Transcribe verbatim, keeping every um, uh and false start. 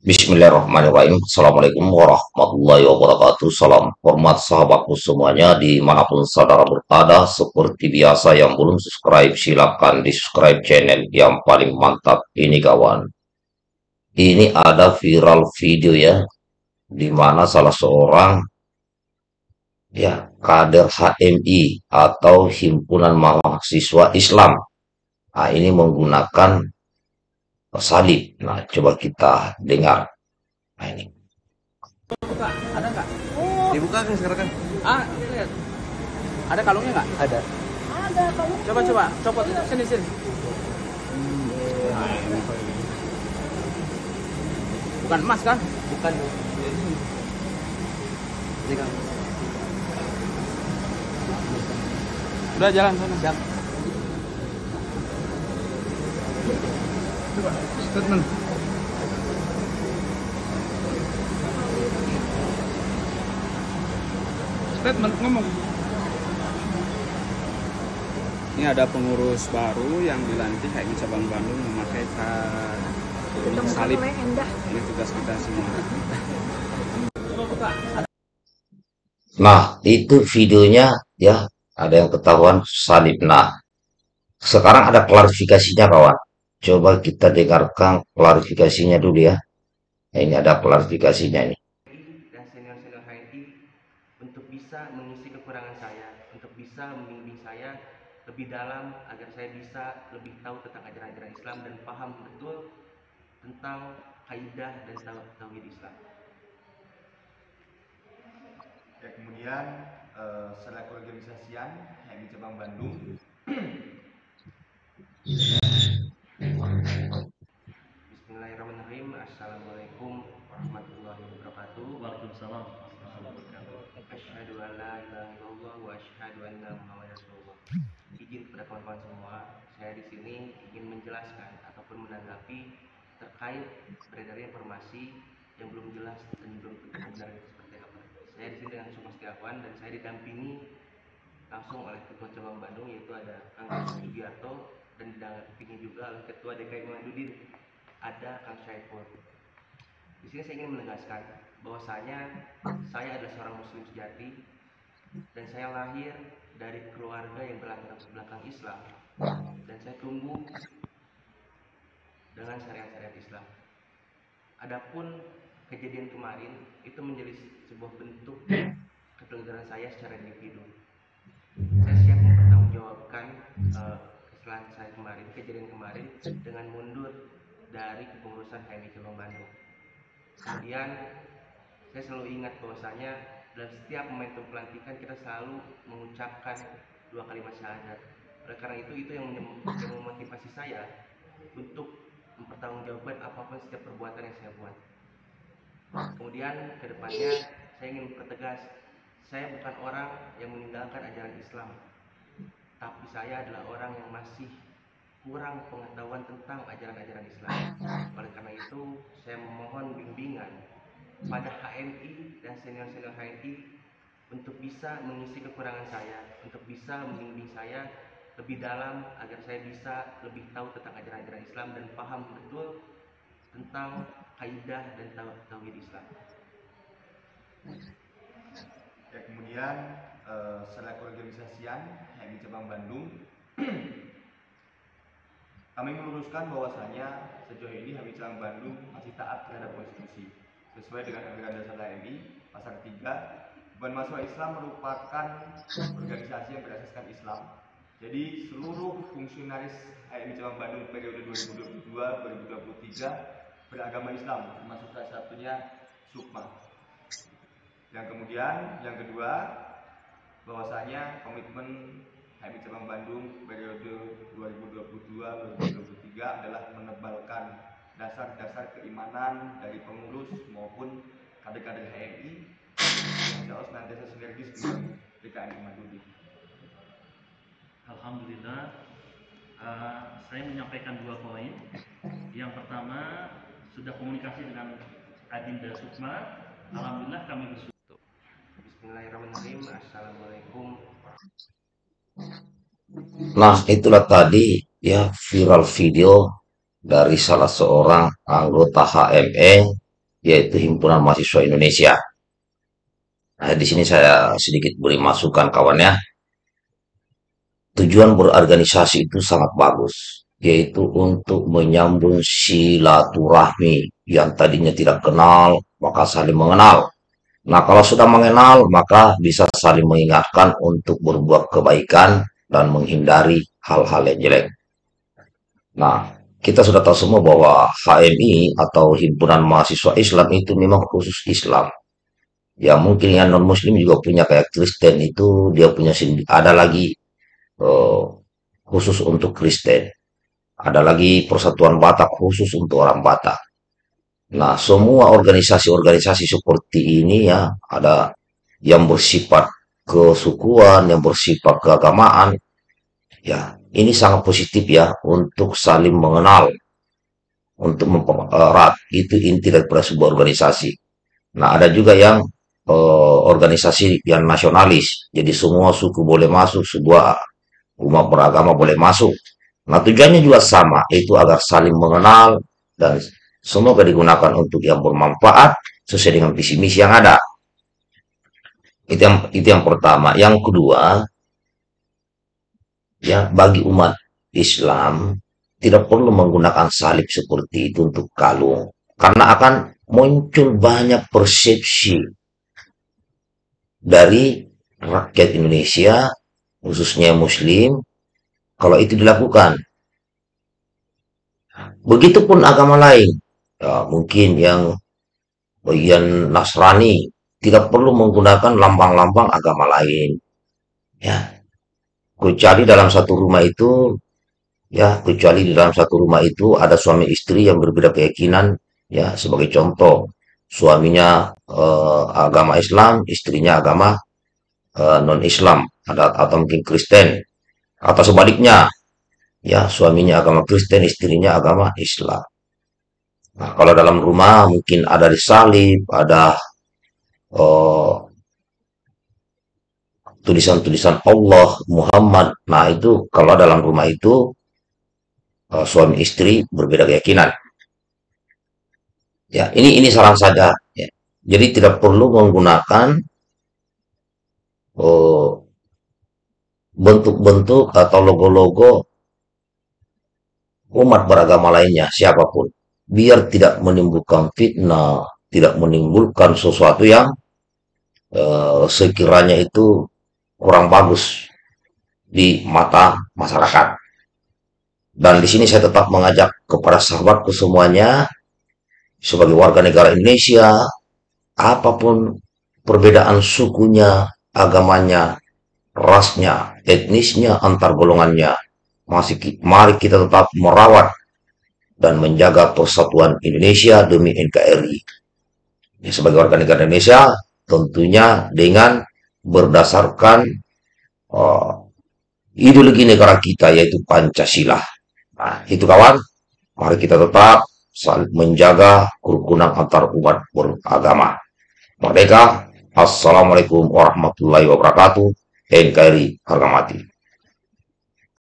Bismillahirrahmanirrahim. Assalamualaikum warahmatullahi wabarakatuh. Salam hormat sahabatku semuanya dimanapun saudara berada. Seperti biasa yang belum subscribe silakan di subscribe channel yang paling mantap ini kawan. Ini ada viral video ya, di mana salah seorang ya kader H M I atau Himpunan Mahasiswa Islam. Nah, ini menggunakan salib. Nah, coba kita dengar. Nah, ini. Buka, ada nggak? Dibuka kan sekarang kan? Ah, lihat. Ada kalungnya nggak? Ada. Ada kalau Coba coba, copot itu sini sini. Bukan emas kan? Bukan. Ini kan. Udah jalan sana. Siap. Statement. Statement ngomong. Ini ada pengurus baru yang dilantik H M I Cabang Bandung memakai salib. Ini tugas kita semua. Nah, itu videonya ya, ada yang ketahuan salib. Nah, sekarang ada klarifikasinya kawan. Coba kita dengarkan klarifikasinya dulu ya. Nah, ini ada klarifikasinya ini. Dan senior-senior H M I untuk bisa mengisi kekurangan saya, untuk bisa membimbing saya lebih dalam agar saya bisa lebih tahu tentang ajaran-ajaran Islam dan paham betul tentang kaidah dan tauhid Islam. Ya, kemudian eh, setelah keorganisasian H M I Cabang Bandung Bismillahirrahmanirrahim. Assalamualaikum warahmatullahi wabarakatuh. Waalaikumsalam. Asyhadu an la ilaha illallah wa asyhadu anna Muhammadar Rasulullah. Izin kepada kawan-kawan semua, saya di sini ingin menjelaskan ataupun menanggapi terkait beredarnya informasi yang belum jelas dan belum benar seperti apa. Saya di sini dengan Sumas Setiawan dan saya didampingi langsung oleh Ketua Cabang Bandung yaitu ada Kang Sugiarto dan didampingi juga oleh Ketua D K I Muhammadudin ada Kang Syaiful. Di sini saya ingin menegaskan bahwasanya saya adalah seorang muslim sejati dan saya lahir dari keluarga yang berlatar belakang Islam dan saya tumbuh dengan syariat-syariat Islam. Adapun kejadian kemarin itu menjadi sebuah bentuk ketegaran saya secara individu. Saya siap mempertanggungjawabkan uh, kesalahan saya kemarin, kejadian kemarin dengan mundur dari kepengurusan H M I Cabang Bandung. Kemudian saya selalu ingat bahwasanya dalam setiap momentum pelantikan kita selalu mengucapkan dua kalimat syahadat. Oleh karena itu itu yang memotivasi saya untuk mempertanggungjawabkan apapun setiap perbuatan yang saya buat. Kemudian ke depannya saya ingin mempertegas, saya bukan orang yang meninggalkan ajaran Islam, tapi saya adalah orang yang masih kurang pengetahuan tentang ajaran-ajaran Islam. Oleh karena itu saya memohon bimbingan pada H M I dan senior-senior H M I untuk bisa mengisi kekurangan saya, untuk bisa membimbing saya lebih dalam agar saya bisa lebih tahu tentang ajaran-ajaran Islam dan paham betul tentang kaidah dan tauhid Islam. ya kemudian eh, setelah keorganisasian H M I Cabang Bandung kami meluruskan bahwasanya sejauh ini H M I Cabang Bandung masih taat terhadap konstitusi sesuai dengan undang-undang dasar H M I pasal tiga. Himpunan Mahasiswa Islam merupakan organisasi yang berasaskan Islam. Jadi seluruh fungsionaris H M I Cabang Bandung periode dua ribu dua puluh dua sampai dua ribu dua puluh tiga beragama Islam, termasuk salah satunya Sukma. Yang kemudian yang kedua bahwasanya komitmen H M I Cabang Bandung periode dua ribu dua puluh dua sampai dua ribu dua puluh tiga adalah menebalkan dasar-dasar keimanan dari pengurus maupun kader-kader H M I yang insya Allah senantiasa sinergis dengan D K I Muhammadudin. Alhamdulillah, uh, saya menyampaikan dua poin. Yang pertama, sudah komunikasi dengan Adinda Sukma. Alhamdulillah kami bersyukur. Bismillahirrahmanirrahim. Assalamualaikum. Nah, itulah tadi ya viral video dari salah seorang anggota H M E yaitu Himpunan Mahasiswa Indonesia. Nah, di sini saya sedikit beri masukan kawannya. Tujuan berorganisasi itu sangat bagus, yaitu untuk menyambung silaturahmi yang tadinya tidak kenal, maka saling mengenal. Nah, kalau sudah mengenal, maka bisa saling mengingatkan untuk berbuat kebaikan dan menghindari hal-hal yang jelek. Nah, kita sudah tahu semua bahwa H M I atau Himpunan Mahasiswa Islam itu memang khusus Islam. Ya mungkin yang non-Muslim juga punya kayak Kristen itu dia punya sendiri. Ada lagi eh, khusus untuk Kristen. Ada lagi Persatuan Batak khusus untuk orang Batak. Nah, semua organisasi-organisasi seperti ini ya, ada yang bersifat kesukuan, yang bersifat keagamaan. Ya, ini sangat positif ya untuk saling mengenal, untuk mempererat. Itu inti daripada sebuah organisasi. Nah, ada juga yang eh, organisasi yang nasionalis. Jadi semua suku boleh masuk, sebuah umat beragama boleh masuk. Nah, tujuannya juga sama, itu agar saling mengenal dan semoga digunakan untuk yang bermanfaat sesuai dengan visi misi yang ada. Itu yang itu yang pertama. Yang kedua, ya bagi umat Islam tidak perlu menggunakan salib seperti itu untuk kalung karena akan muncul banyak persepsi dari rakyat Indonesia khususnya Muslim kalau itu dilakukan. Begitupun agama lain, ya, mungkin yang bagian Nasrani tidak perlu menggunakan lambang-lambang agama lain, ya. Kecuali dalam satu rumah itu, ya, kecuali di dalam satu rumah itu ada suami istri yang berbeda keyakinan, ya. Sebagai contoh, suaminya eh, agama Islam, istrinya agama eh, non-Islam, ada atau mungkin Kristen, atau sebaliknya, ya, suaminya agama Kristen, istrinya agama Islam. Nah, kalau dalam rumah mungkin ada disalib, ada eh, tulisan-tulisan Allah, Muhammad. Nah, itu kalau dalam rumah itu eh, suami istri berbeda keyakinan. Ya, ini ini saran saja. Ya. Jadi tidak perlu menggunakan eh, bentuk-bentuk atau logo-logo umat beragama lainnya, siapapun. Biar tidak menimbulkan fitnah, tidak menimbulkan sesuatu yang eh, sekiranya itu kurang bagus di mata masyarakat. Dan di sini saya tetap mengajak kepada sahabatku semuanya, sebagai warga negara Indonesia, apapun perbedaan sukunya, agamanya, rasnya, etnisnya, antar golongannya, masih mari kita tetap merawat dan menjaga persatuan Indonesia demi N K R I. Ya, sebagai warga negara Indonesia, tentunya dengan berdasarkan uh, ideologi negara kita yaitu Pancasila. Nah, itu kawan, mari kita tetap saling menjaga kerukunan antar umat beragama. Merdeka. Assalamualaikum warahmatullahi wabarakatuh. N K R I harga mati.